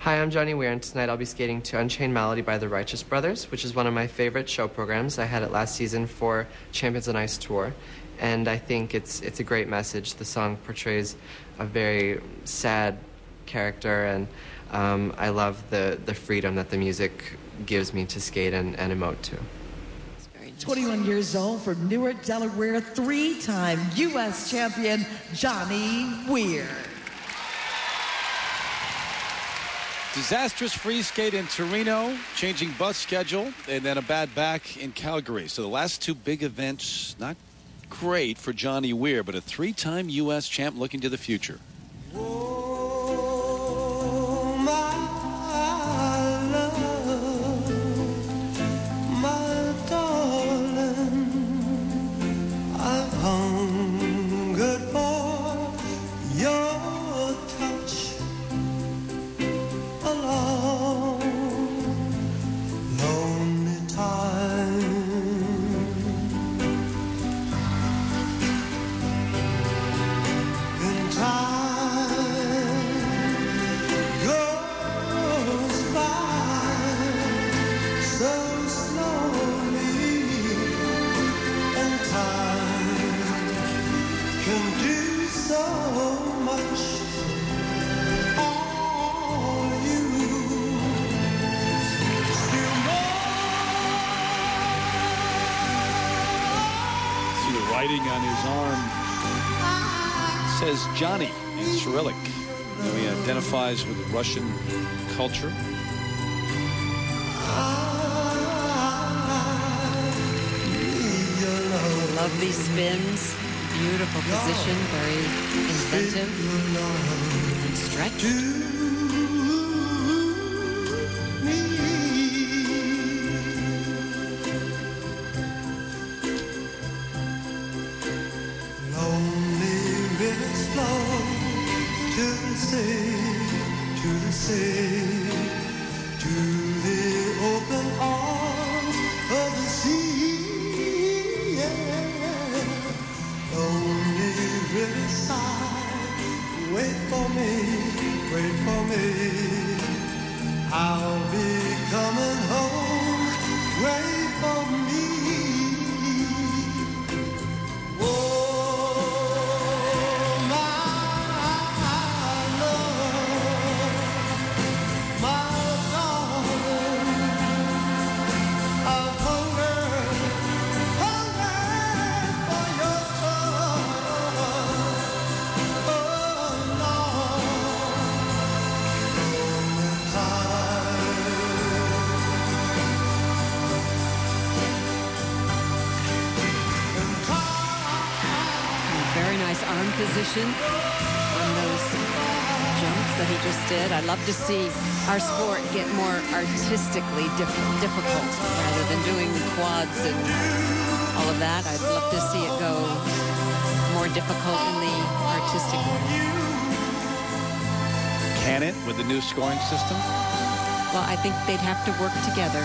Hi, I'm Johnny Weir, and tonight I'll be skating to Unchained Melody by the Righteous Brothers, which is one of my favorite show programs. I had it last season for Champions on Ice Tour, and I think it's a great message. The song portrays a very sad character, and I love the freedom that the music gives me to skate and emote to. 21 years old from Newark, Delaware, three-time U.S. champion Johnny Weir. Disastrous free skate in Torino, changing bus schedule, and then a bad back in Calgary. So the last two big events, not great for Johnny Weir, but a three-time U.S. champ looking to the future. Oh, my love, my darling, I've hungered for your touch a long, lonely time. In time goes by so slowly, and time can do so much. Writing on his arm says Johnny in Cyrillic. He identifies with Russian culture. Lovely spins, beautiful position, very inventive and stretched. To the sea, to the open arms of the sea, yeah. Lonely riverside, wait for me, I'll be coming home, wait for me. Very nice arm position on those jumps that he just did. I'd love to see our sport get more artistically difficult rather than doing quads and all of that. I'd love to see it go more difficult in the artistic way. Can it with the new scoring system? Well, I think they'd have to work together.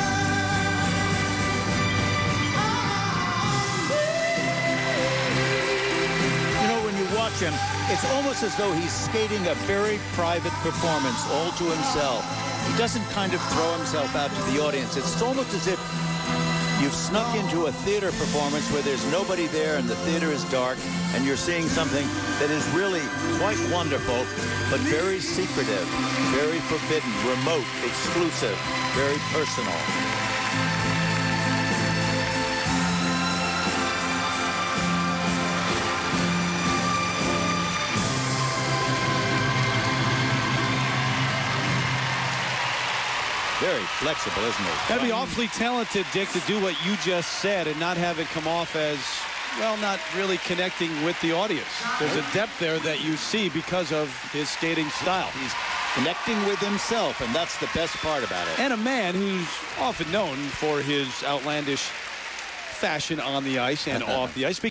Him, it's almost as though he's skating a very private performance all to himself. He doesn't kind of throw himself out to the audience. It's almost as if you've snuck into a theater performance where there's nobody there and the theater is dark and you're seeing something that is really quite wonderful, but very secretive, very forbidden, remote, exclusive, very personal. Very flexible, isn't it? Gotta be awfully talented, Dick, to do what you just said and not have it come off as, well, not really connecting with the audience. There's a depth there that you see because of his skating style. He's connecting with himself, and that's the best part about it. And a man who's often known for his outlandish fashion on the ice and off the ice.